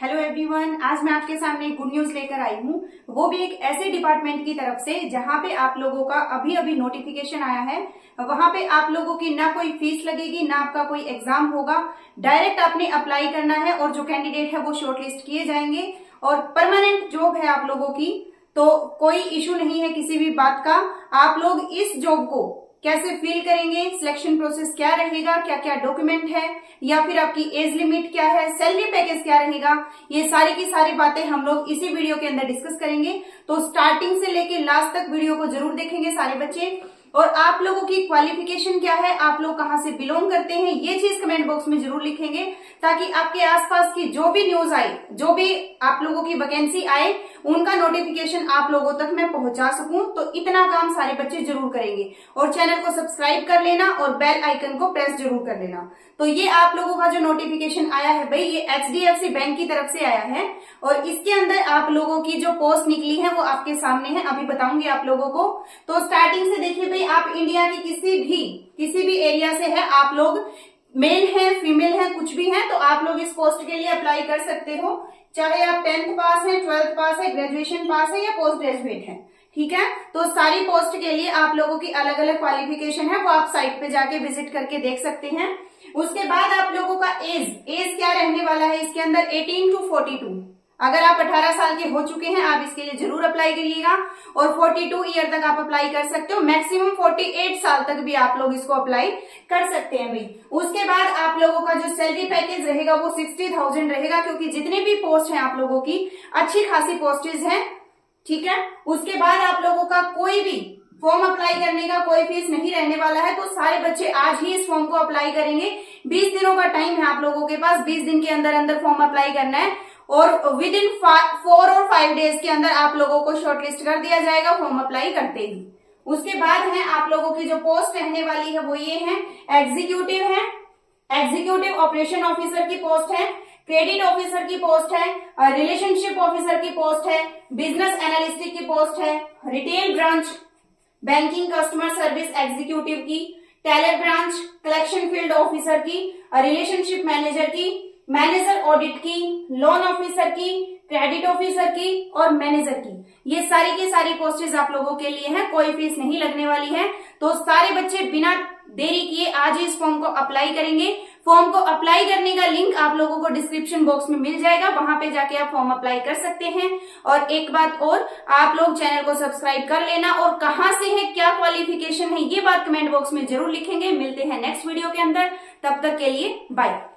Hello everyone, आज मैं आपके सामने एक गुड न्यूज लेकर आई हूँ। वो भी एक ऐसे डिपार्टमेंट की तरफ से जहाँ पे आप लोगों का अभी अभी नोटिफिकेशन आया है। वहाँ पे आप लोगों की ना कोई फीस लगेगी, ना आपका कोई एग्जाम होगा। डायरेक्ट आपने अप्लाई करना है और जो कैंडिडेट है वो शॉर्टलिस्ट किए जाएंगे और परमानेंट जॉब है आप लोगों की। तो कोई इश्यू नहीं है किसी भी बात का। आप लोग इस जॉब को कैसे फील करेंगे, सिलेक्शन प्रोसेस क्या रहेगा, क्या क्या डॉक्यूमेंट है, या फिर आपकी एज लिमिट क्या है, सैलरी पैकेज क्या रहेगा, ये सारी की सारी बातें हम लोग इसी वीडियो के अंदर डिस्कस करेंगे। तो स्टार्टिंग से लेके लास्ट तक वीडियो को जरूर देखेंगे सारे बच्चे। और आप लोगों की क्वालिफिकेशन क्या है, आप लोग कहाँ से बिलोंग करते हैं, ये चीज कमेंट बॉक्स में जरूर लिखेंगे, ताकि आपके आसपास की जो भी न्यूज आए, जो भी आप लोगों की वैकेंसी आए, उनका नोटिफिकेशन आप लोगों तक मैं पहुंचा सकूं। तो इतना काम सारे बच्चे जरूर करेंगे और चैनल को सब्सक्राइब कर लेना और बेल आइकन को प्रेस जरूर कर लेना। तो ये आप लोगों का जो नोटिफिकेशन आया है भाई, ये HDFC बैंक की तरफ से आया है और इसके अंदर आप लोगों की जो पोस्ट निकली है वो आपके सामने है, अभी बताऊंगी आप लोगों को। तो स्टार्टिंग से देखिए भाई, आप इंडिया के किसी भी एरिया से है, आप लोग मेल है, फीमेल है, कुछ भी है, तो आप लोग इस पोस्ट के लिए अप्लाई कर सकते हो। चाहे आप 10th पास है, 12th पास है, ग्रेजुएशन पास है या पोस्ट ग्रेजुएट है, ठीक है। तो सारी पोस्ट के लिए आप लोगों की अलग अलग क्वालिफिकेशन है, वो आप साइट पे जाके विजिट करके देख सकते हैं। उसके बाद आप लोगों का एज क्या रहने वाला है इसके अंदर, 18 to 42। अगर आप 18 साल के हो चुके हैं, आप इसके लिए जरूर अप्लाई करिएगा और 42 ईयर तक आप अप्लाई कर सकते हो। मैक्सिमम 48 साल तक भी आप लोग इसको अप्लाई कर सकते हैं भाई। उसके बाद आप लोगों का जो सैलरी पैकेज रहेगा वो 60,000 रहेगा, क्योंकि जितने भी पोस्ट हैं आप लोगों की अच्छी खासी पोस्टेज हैं, ठीक है। उसके बाद आप लोगों का कोई भी फॉर्म अप्लाई करने का कोई फीस नहीं रहने वाला है। तो सारे बच्चे आज ही इस फॉर्म को अप्लाई करेंगे। 20 दिनों का टाइम है आप लोगों के पास, 20 दिन के अंदर अंदर फॉर्म अप्लाई करना है और विद इन 4 और 5 डेज के अंदर आप लोगों को शॉर्टलिस्ट कर दिया जाएगा फॉर्म अप्लाई करते ही। उसके बाद है आप लोगों की जो पोस्ट रहने वाली है वो ये है, एग्जीक्यूटिव ऑपरेशन ऑफिसर की पोस्ट है, क्रेडिट ऑफिसर की पोस्ट है, रिलेशनशिप ऑफिसर की पोस्ट है, बिजनेस एनालिस्ट की पोस्ट है, retail branch banking customer service executive की, teller branch collection field officer की, रिलेशनशिप मैनेजर की, मैनेजर ऑडिट की, लोन ऑफिसर की, क्रेडिट ऑफिसर की और मैनेजर की। ये सारी की सारी पोस्टेज आप लोगों के लिए हैं, कोई फीस नहीं लगने वाली है। तो सारे बच्चे बिना देरी किए आज ही इस फॉर्म को अप्लाई करेंगे। फॉर्म को अप्लाई करने का लिंक आप लोगों को डिस्क्रिप्शन बॉक्स में मिल जाएगा, वहां पे जाके आप फॉर्म अप्लाई कर सकते हैं। और एक बात और, आप लोग चैनल को सब्सक्राइब कर लेना और कहाँ से है, क्या क्वालिफिकेशन है, ये बात कमेंट बॉक्स में जरूर लिखेंगे। मिलते हैं नेक्स्ट वीडियो के अंदर, तब तक के लिए बाय।